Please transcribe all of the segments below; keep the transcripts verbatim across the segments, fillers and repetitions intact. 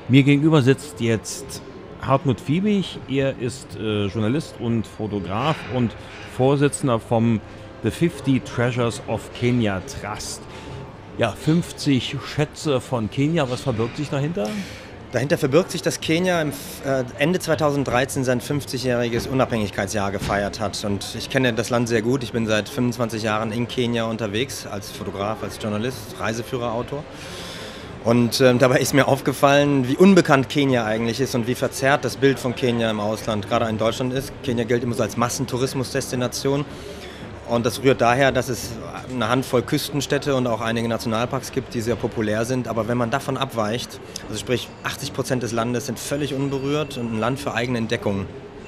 Mir gegenüber sitzt jetzt Hartmut Fiebig. Er ist äh, Journalist und Fotograf und Vorsitzender vom The fifty Treasures of Kenya Trust. Ja, fünfzig Schätze von Kenia. Was verbirgt sich dahinter? Dahinter verbirgt sich, dass Kenia im, äh, Ende zweitausenddreizehn sein fünfzigjähriges Unabhängigkeitsjahr gefeiert hat. Und ich kenne das Land sehr gut. Ich bin seit fünfundzwanzig Jahren in Kenia unterwegs, als Fotograf, als Journalist, Reiseführer, Autor. Und äh, dabei ist mir aufgefallen, wie unbekannt Kenia eigentlich ist und wie verzerrt das Bild von Kenia im Ausland, gerade in Deutschland ist. Kenia gilt immer so als Massentourismusdestination. Und das rührt daher, dass es eine Handvoll Küstenstädte und auch einige Nationalparks gibt, die sehr populär sind. Aber wenn man davon abweicht, also sprich achtzig Prozent des Landes sind völlig unberührt und ein Land für eigene Entdeckung.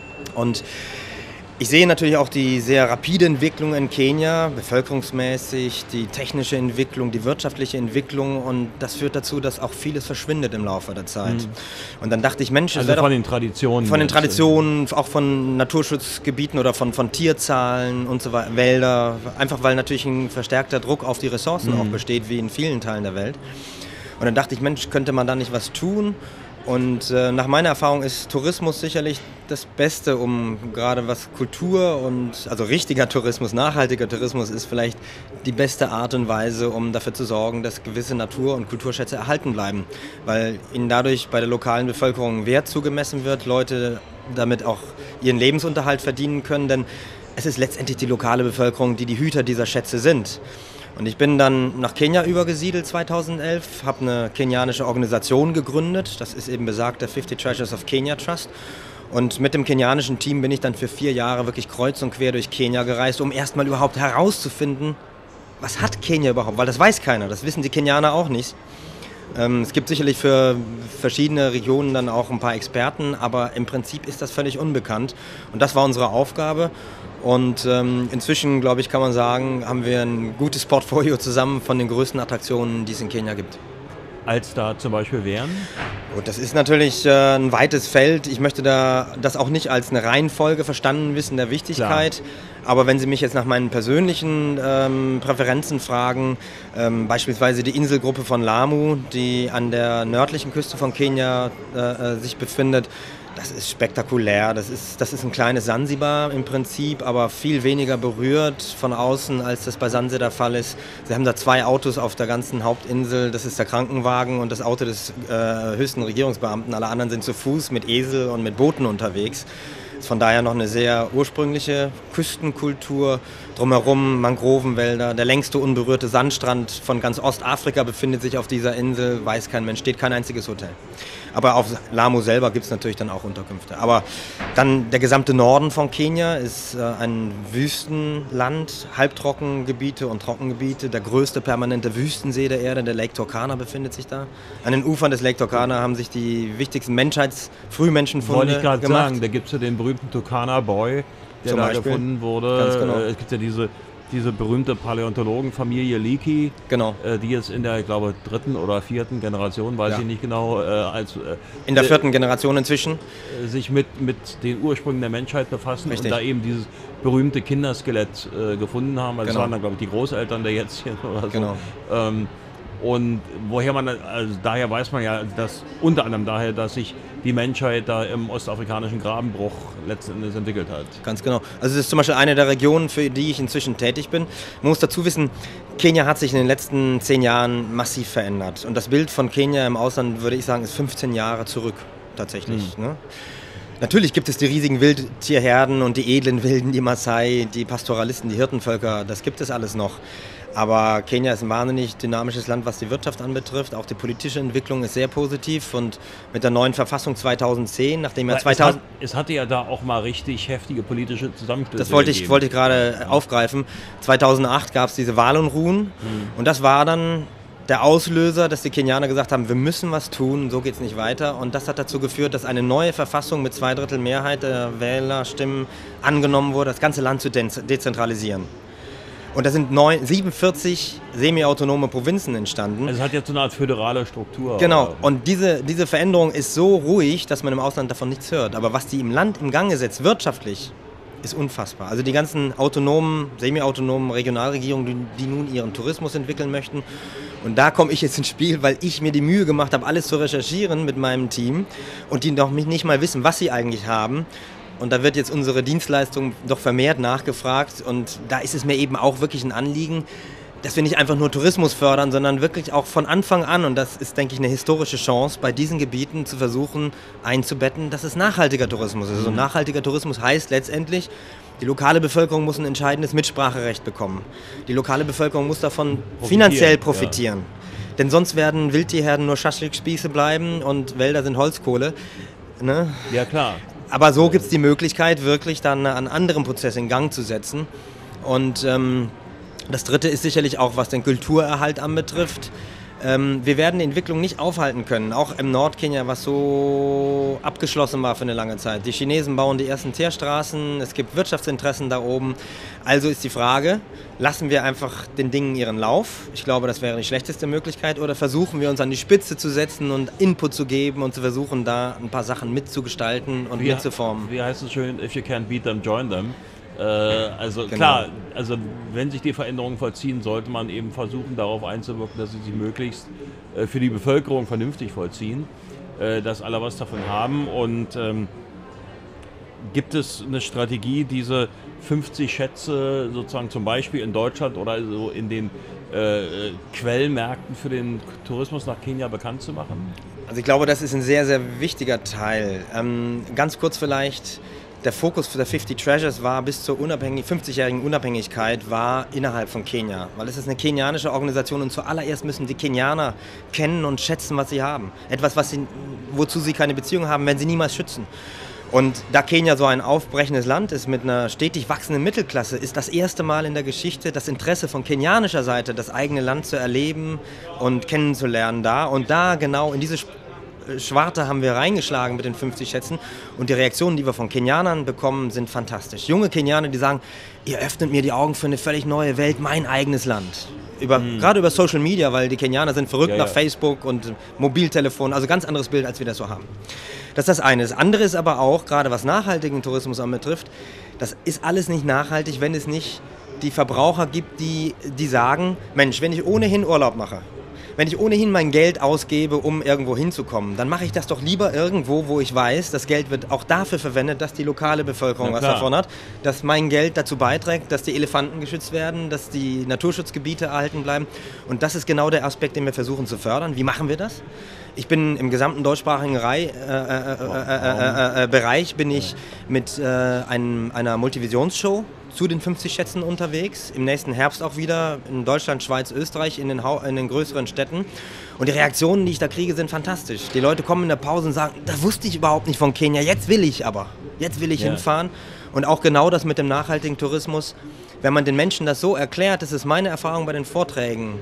Und ich sehe natürlich auch die sehr rapide Entwicklung in Kenia, bevölkerungsmäßig, die technische Entwicklung, die wirtschaftliche Entwicklung, und das führt dazu, dass auch vieles verschwindet im Laufe der Zeit. Mhm. Und dann dachte ich, Mensch, also von den Traditionen. Von den Traditionen, auch von Naturschutzgebieten oder von, von Tierzahlen und so weiter, Wälder, einfach weil natürlich ein verstärkter Druck auf die Ressourcen mhm. auch besteht, wie in vielen Teilen der Welt. Und dann dachte ich, Mensch, könnte man da nicht was tun? Und äh, nach meiner Erfahrung ist Tourismus sicherlich das Beste, um gerade was Kultur und, also richtiger Tourismus, nachhaltiger Tourismus ist vielleicht die beste Art und Weise, um dafür zu sorgen, dass gewisse Natur- und Kulturschätze erhalten bleiben. Weil ihnen dadurch bei der lokalen Bevölkerung Wert zugemessen wird, Leute damit auch ihren Lebensunterhalt verdienen können, denn es ist letztendlich die lokale Bevölkerung, die die Hüter dieser Schätze sind. Und ich bin dann nach Kenia übergesiedelt zweitausendelf, habe eine kenianische Organisation gegründet, das ist eben besagter fifty Treasures of Kenya Trust. Und mit dem kenianischen Team bin ich dann für vier Jahre wirklich kreuz und quer durch Kenia gereist, um erstmal überhaupt herauszufinden, was hat Kenia überhaupt, weil das weiß keiner, das wissen die Kenianer auch nicht. Ähm, es gibt sicherlich für verschiedene Regionen dann auch ein paar Experten, aber im Prinzip ist das völlig unbekannt. Und das war unsere Aufgabe. Und ähm, inzwischen, glaube ich, kann man sagen, haben wir ein gutes Portfolio zusammen von den größten Attraktionen, die es in Kenia gibt. Als da zum Beispiel wären? Gut, das ist natürlich äh, ein weites Feld. Ich möchte da das auch nicht als eine Reihenfolge verstanden wissen der Wichtigkeit. Klar. Aber wenn Sie mich jetzt nach meinen persönlichen ähm, Präferenzen fragen, ähm, beispielsweise die Inselgruppe von Lamu, die an der nördlichen Küste von Kenia äh, sich befindet, das ist spektakulär. Das ist, das ist ein kleines Sansibar im Prinzip, aber viel weniger berührt von außen, als das bei Sansibar der Fall ist. Sie haben da zwei Autos auf der ganzen Hauptinsel. Das ist der Krankenwagen und das Auto des äh, höchsten Regierungsbeamten. Alle anderen sind zu Fuß mit Esel und mit Booten unterwegs. Ist von daher noch eine sehr ursprüngliche Küstenkultur. Drumherum Mangrovenwälder. Der längste unberührte Sandstrand von ganz Ostafrika befindet sich auf dieser Insel. Weiß kein Mensch, steht kein einziges Hotel. Aber auf Lamu selber gibt es natürlich dann auch Unterkünfte. Aber dann der gesamte Norden von Kenia ist äh, ein Wüstenland, Halbtrockengebiete und Trockengebiete. Der größte permanente Wüstensee der Erde, der Lake Turkana, befindet sich da. An den Ufern des Lake Turkana haben sich die wichtigsten Menschheits-Frühmenschenfunde Wollte ich gerade gemacht. sagen, da gibt es ja den berühmten Turkana Boy, der Zum da Beispiel. gefunden wurde. Ganz genau. Es gibt ja diese, diese berühmte Paläontologenfamilie Leakey, genau. äh, die jetzt in der, ich glaube, dritten oder vierten Generation, weiß ja. ich nicht genau, äh, als, äh, in der vierten Generation inzwischen, äh, sich mit, mit den Ursprüngen der Menschheit befassen. Richtig. Und da eben dieses berühmte Kinderskelett äh, gefunden haben. Also genau. das waren dann, glaube ich, die Großeltern der jetzt hier oder so. Genau. Ähm, Und woher man, also daher weiß man ja, dass unter anderem daher, dass sich die Menschheit da im ostafrikanischen Grabenbruch letzten Endes entwickelt hat. Ganz genau. Also das ist zum Beispiel eine der Regionen, für die ich inzwischen tätig bin. Man muss dazu wissen, Kenia hat sich in den letzten zehn Jahren massiv verändert. Und das Bild von Kenia im Ausland, würde ich sagen, ist fünfzehn Jahre zurück tatsächlich. Mhm. Ne? Natürlich gibt es die riesigen Wildtierherden und die edlen Wilden, die Maasai, die Pastoralisten, die Hirtenvölker, das gibt es alles noch. Aber Kenia ist ein wahnsinnig dynamisches Land, was die Wirtschaft anbetrifft. Auch die politische Entwicklung ist sehr positiv. Und mit der neuen Verfassung zweitausendzehn, nachdem ja zweitausend... Es, hat, es hatte ja da auch mal richtig heftige politische Zusammenstöße Das wollte ich, gegeben. wollte ich gerade ja. aufgreifen. zweitausendacht gab es diese Wahlunruhen. Mhm. Und das war dann der Auslöser, dass die Kenianer gesagt haben, wir müssen was tun, so geht es nicht weiter. Und das hat dazu geführt, dass eine neue Verfassung mit zwei Drittel Mehrheit der Wählerstimmen angenommen wurde, das ganze Land zu dezentralisieren. Und da sind neun, siebenundvierzig semi-autonome Provinzen entstanden. Also es hat jetzt so eine Art föderale Struktur. Genau, und diese, diese Veränderung ist so ruhig, dass man im Ausland davon nichts hört. Aber was die im Land im Gange setzt, wirtschaftlich, ist unfassbar. Also die ganzen autonomen, semi-autonomen Regionalregierungen, die, die nun ihren Tourismus entwickeln möchten. Und da komme ich jetzt ins Spiel, weil ich mir die Mühe gemacht habe, alles zu recherchieren mit meinem Team und die noch nicht mal wissen, was sie eigentlich haben. Und da wird jetzt unsere Dienstleistung doch vermehrt nachgefragt und da ist es mir eben auch wirklich ein Anliegen, dass wir nicht einfach nur Tourismus fördern, sondern wirklich auch von Anfang an, und das ist, denke ich, eine historische Chance, bei diesen Gebieten zu versuchen einzubetten, dass es nachhaltiger Tourismus ist. Mhm. Und nachhaltiger Tourismus heißt letztendlich, die lokale Bevölkerung muss ein entscheidendes Mitspracherecht bekommen. Die lokale Bevölkerung muss davon profitieren, finanziell profitieren. Ja. Denn sonst werden Wildtierherden nur Schaschlikspieße bleiben und Wälder sind Holzkohle. Ne? Ja, klar. Aber so gibt es die Möglichkeit, wirklich dann einen anderen Prozess in Gang zu setzen. Und ähm, das Dritte ist sicherlich auch, was den Kulturerhalt anbetrifft. Ähm, wir werden die Entwicklung nicht aufhalten können, auch im Nordkenia, was so abgeschlossen war für eine lange Zeit. Die Chinesen bauen die ersten Teerstraßen, es gibt Wirtschaftsinteressen da oben. Also ist die Frage, lassen wir einfach den Dingen ihren Lauf? Ich glaube, das wäre die schlechteste Möglichkeit. Oder versuchen wir uns an die Spitze zu setzen und Input zu geben und zu versuchen, da ein paar Sachen mitzugestalten und wie, mitzuformen. Wie heißt es schön, if you can't beat them, join them. Äh, also genau. Klar, also wenn sich die Veränderungen vollziehen, sollte man eben versuchen, darauf einzuwirken, dass sie sich möglichst äh, für die Bevölkerung vernünftig vollziehen, äh, dass alle was davon haben. Und ähm, gibt es eine Strategie, diese fünfzig Schätze sozusagen zum Beispiel in Deutschland oder so in den äh, Quellmärkten für den Tourismus nach Kenia bekannt zu machen? Also ich glaube, das ist ein sehr, sehr wichtiger Teil. Ähm, ganz kurz vielleicht. Der Fokus für der fifty Treasures war bis zur unabhängig, fünfzigjährigen Unabhängigkeit war innerhalb von Kenia. Weil es ist eine kenianische Organisation und zuallererst müssen die Kenianer kennen und schätzen, was sie haben. Etwas, was sie, wozu sie keine Beziehung haben, werden sie niemals schützen. Und da Kenia so ein aufbrechendes Land ist mit einer stetig wachsenden Mittelklasse, ist das erste Mal in der Geschichte das Interesse von kenianischer Seite, das eigene Land zu erleben und kennenzulernen da. Und da genau in diese Schwarte haben wir reingeschlagen mit den fünfzig Schätzen und die Reaktionen, die wir von Kenianern bekommen, sind fantastisch. Junge Kenianer, die sagen, ihr öffnet mir die Augen für eine völlig neue Welt, mein eigenes Land. Über, mhm. Gerade über Social Media, weil die Kenianer sind verrückt ja, nach ja. Facebook und Mobiltelefon, also ganz anderes Bild, als wir das so haben. Das ist das eine. Das andere ist aber auch, gerade was nachhaltigen Tourismus anbetrifft, das ist alles nicht nachhaltig, wenn es nicht die Verbraucher gibt, die, die sagen, Mensch, wenn ich ohnehin Urlaub mache, wenn ich ohnehin mein Geld ausgebe, um irgendwo hinzukommen, dann mache ich das doch lieber irgendwo, wo ich weiß, das Geld wird auch dafür verwendet, dass die lokale Bevölkerung was davon hat, dass mein Geld dazu beiträgt, dass die Elefanten geschützt werden, dass die Naturschutzgebiete erhalten bleiben. Und das ist genau der Aspekt, den wir versuchen zu fördern. Wie machen wir das? Ich bin im gesamten deutschsprachigen Rei, äh, äh, äh, äh, äh, Bereich bin ich mit äh, einem, einer Multivisionsshow zu den fünfzig Schätzen unterwegs, im nächsten Herbst auch wieder in Deutschland, Schweiz, Österreich, in den, in den größeren Städten. Und die Reaktionen, die ich da kriege, sind fantastisch. Die Leute kommen in der Pause und sagen, das wusste ich überhaupt nicht von Kenia, jetzt will ich aber, jetzt will ich ja. hinfahren. Und auch genau das mit dem nachhaltigen Tourismus, wenn man den Menschen das so erklärt, das ist meine Erfahrung bei den Vorträgen.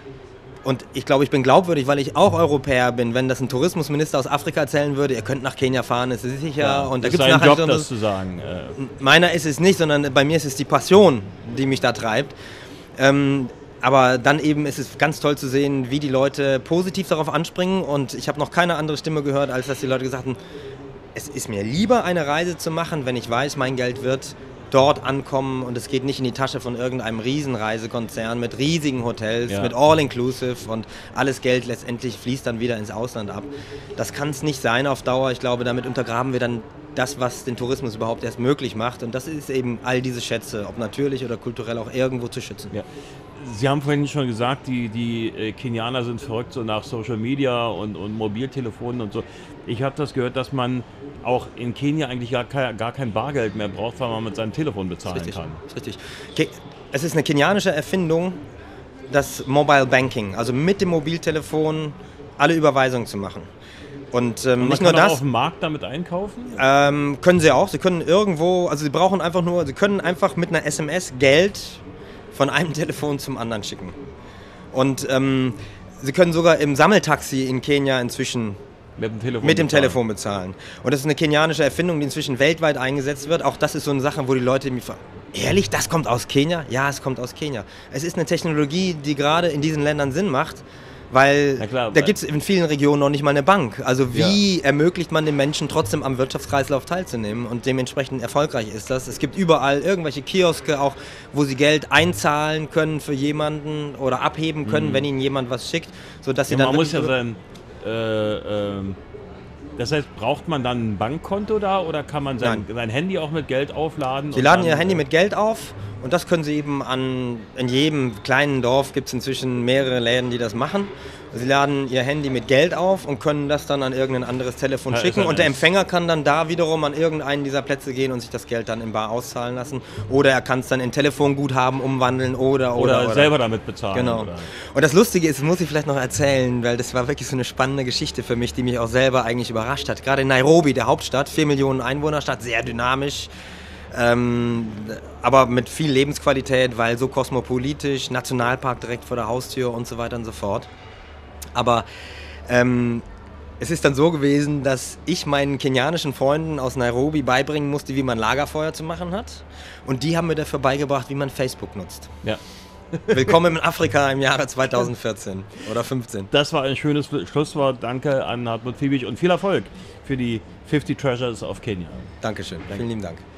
Und ich glaube, ich bin glaubwürdig, weil ich auch Europäer bin. Wenn das ein Tourismusminister aus Afrika erzählen würde, ihr könnt nach Kenia fahren, ist es sicher. Ja, und da ist gibt's ein nachher Job, das zu sagen. Meiner ist es nicht, sondern bei mir ist es die Passion, die mich da treibt. Ähm, aber dann eben ist es ganz toll zu sehen, wie die Leute positiv darauf anspringen. Und ich habe noch keine andere Stimme gehört, als dass die Leute gesagt haben, es ist mir lieber, eine Reise zu machen, wenn ich weiß, mein Geld wird dort ankommen und es geht nicht in die Tasche von irgendeinem Riesenreisekonzern mit riesigen Hotels, ja. mit All-Inclusive und alles Geld letztendlich fließt dann wieder ins Ausland ab. Das kann es nicht sein auf Dauer. Ich glaube, damit untergraben wir dann das, was den Tourismus überhaupt erst möglich macht. Und das ist eben all diese Schätze, ob natürlich oder kulturell, auch irgendwo zu schützen. Ja. Sie haben vorhin schon gesagt, die, die äh, Kenianer sind verrückt so nach Social Media und, und Mobiltelefonen und so. Ich habe das gehört, dass man auch in Kenia eigentlich gar kein, gar kein Bargeld mehr braucht, weil man mit seinem Telefon bezahlen richtig, kann. Richtig. Es ist eine kenianische Erfindung, das Mobile Banking, also mit dem Mobiltelefon alle Überweisungen zu machen. Und, ähm, und nicht nur nur das. Auch auf dem Markt damit einkaufen? Ähm, können sie auch. Sie können irgendwo, also sie brauchen einfach nur, sie können einfach mit einer S M S Geld von einem Telefon zum anderen schicken. Und ähm, sie können sogar im Sammeltaxi in Kenia inzwischen mit dem, Telefon, mit dem bezahlen. Telefon bezahlen. Und das ist eine kenianische Erfindung, die inzwischen weltweit eingesetzt wird. Auch das ist so eine Sache, wo die Leute mich fragen, ehrlich, das kommt aus Kenia? Ja, es kommt aus Kenia. Es ist eine Technologie, die gerade in diesen Ländern Sinn macht, Weil klar, da gibt es in vielen Regionen noch nicht mal eine Bank. Also wie ja. ermöglicht man den Menschen trotzdem am Wirtschaftskreislauf teilzunehmen und dementsprechend erfolgreich ist das. Es gibt überall irgendwelche Kioske, auch wo sie Geld einzahlen können für jemanden oder abheben können, mhm. wenn ihnen jemand was schickt, sodass sie ja, dann... Man muss ja sein... Äh, äh, das heißt, braucht man dann ein Bankkonto da oder kann man sein, sein Handy auch mit Geld aufladen? Sie laden ihr Handy mit Geld auf und das können Sie eben an, in jedem kleinen Dorf gibt es inzwischen mehrere Läden, die das machen. Sie laden ihr Handy mit Geld auf und können das dann an irgendein anderes Telefon ja, schicken und der Empfänger kann dann da wiederum an irgendeinen dieser Plätze gehen und sich das Geld dann in bar auszahlen lassen oder er kann es dann in Telefonguthaben umwandeln oder oder, oder, oder. selber damit bezahlen. Genau. Oder. Und das Lustige ist, das muss ich vielleicht noch erzählen, weil das war wirklich so eine spannende Geschichte für mich, die mich auch selber eigentlich überrascht hat. Gerade in Nairobi, der Hauptstadt, vier Millionen Einwohnerstadt, sehr dynamisch. Ähm, aber mit viel Lebensqualität, weil so kosmopolitisch, Nationalpark direkt vor der Haustür und so weiter und so fort. Aber ähm, es ist dann so gewesen, dass ich meinen kenianischen Freunden aus Nairobi beibringen musste, wie man Lagerfeuer zu machen hat. Und die haben mir dafür beigebracht, wie man Facebook nutzt. Ja. Willkommen in Afrika im Jahre zweitausendvierzehn oder fünfzehn. Das war ein schönes Schlusswort. Danke an Hartmut Fiebig und viel Erfolg für die fifty Treasures of Kenya. Dankeschön. Danke. Vielen lieben Dank.